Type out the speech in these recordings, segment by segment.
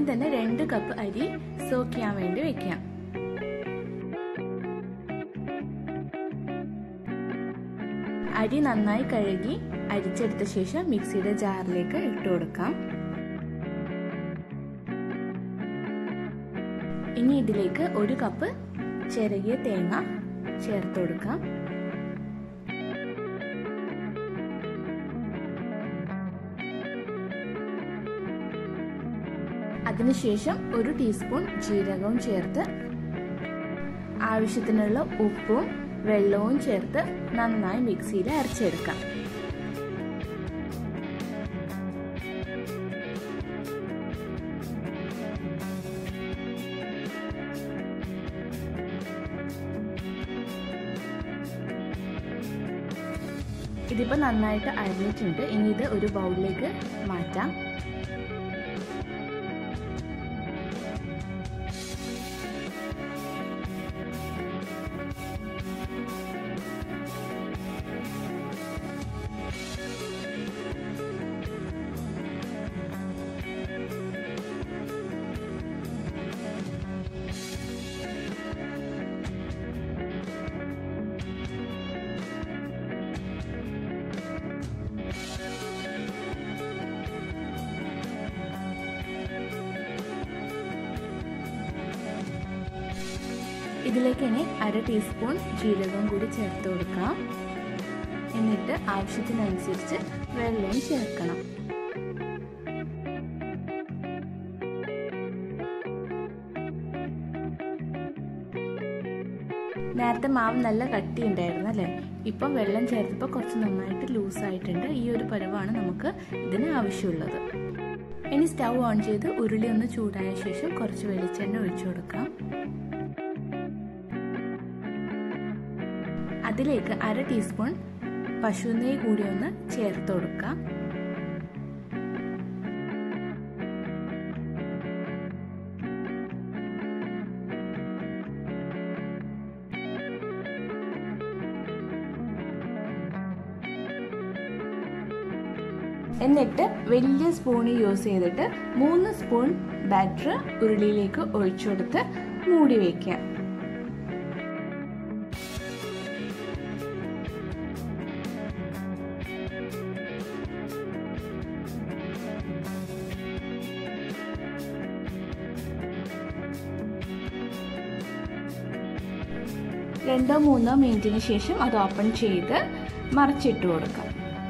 ആദ്യം തന്നെ 2 കപ്പ് അരി സോക്ക് ചെയ്യാൻ വേണ്ടി വെക്കാം. അരി നന്നായി കഴുകി അരിച്ചെടുത്ത ശേഷം മിക്സിയുടെ ജാറിലേക്ക് ഇട്ട് കൊടുക്കാം. ഇനി ഇതിലേക്ക് 1 കപ്പ് ചിരകിയ തേങ്ങ ചേർത്ത് കൊടുക്കാം. അതിനുശേഷം 1 ടീസ്പൂൺ ജീരകവും ചേർത്ത് ആവശ്യത്തിനുള്ള ഉപ്പും വെള്ളവും ചേർത്ത് നന്നായി മിക്സിയിൽ അരച്ചെടുക്കാം. ഇതിപ്പോൾ നന്നായിട്ട് അരിഞ്ഞിട്ടുണ്ട്. ഇനി ഇത് ഒരു ബൗളിലേക്ക് മാറ്റാം. ഇതിലേക്ക് ഇനി 1/2 ടീസ്പൂൺ ജീരകം കൂടി ചേർത്ത് കൊടുക്കാം. എന്നിട്ട് ആവശ്യത്തിനനുസരിച്ച് വെള്ളവും ചേർക്കണം. നേരത്തെ മാവ് നല്ല കട്ടി ഉണ്ടായിരുന്നു അല്ലേ? ഇപ്പം വെള്ളം ചേർത്തപ്പോൾ കുറച്ച് നന്നായിട്ട് ലൂസായിട്ടുണ്ട്. ഈ ഒരു പരുവാണ് നമുക്ക് ഇതിന് ആവശ്യമുള്ളത്. ഇനി സ്റ്റൗ ഓൺ ചെയ്ത് ഉരുളി ഒന്ന് ചൂടായ ശേഷം കുറച്ച് വെളിച്ചെണ്ണ ഒഴിച്ചു കൊടുക്കാം. അതിലേക്ക് 1/2 ടീസ്പൂൺ പശുനെയ്യ് കൂടി ഒന്ന് ചേർത്ത് കൊടുക്കാം. എന്നിട്ട് വലിയ സ്പൂൺ യൂസ് ചെയ്തിട്ട് 3 സ്പൂൺ ബാറ്റർ ഉരുളിയിലേക്ക് ഒഴിച്ചു കൊടുത്ത് മൂടി വയ്ക്കാം. രണ്ടോ 3 മിനിറ്റിന് ശേഷം അത് ഓപ്പൺ ചെയ്ത് മറിച്ചിട്ട് കൊടുക്കാം.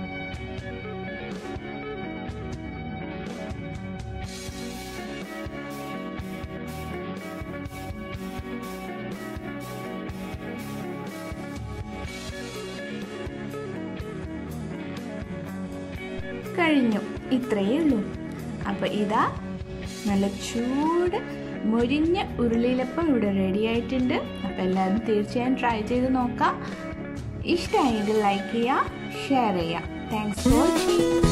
കഴിഞ്ഞു. ഇത്രയേ ഉള്ളൂ. അപ്പോൾ ഇതാ നല്ല ചൂട് മൊരിഞ്ഞ ഉരുളിയിലപ്പം ഇവിടെ റെഡി ആയിട്ടുണ്ട്. അപ്പോൾ എല്ലാവരും തീർച്ചയായും ട്രൈ ചെയ്ത് നോക്കാം. ഇഷ്ടമായെങ്കിൽ ലൈക്ക് ചെയ്യുക, ഷെയർ ചെയ്യുക. Thanks for watching.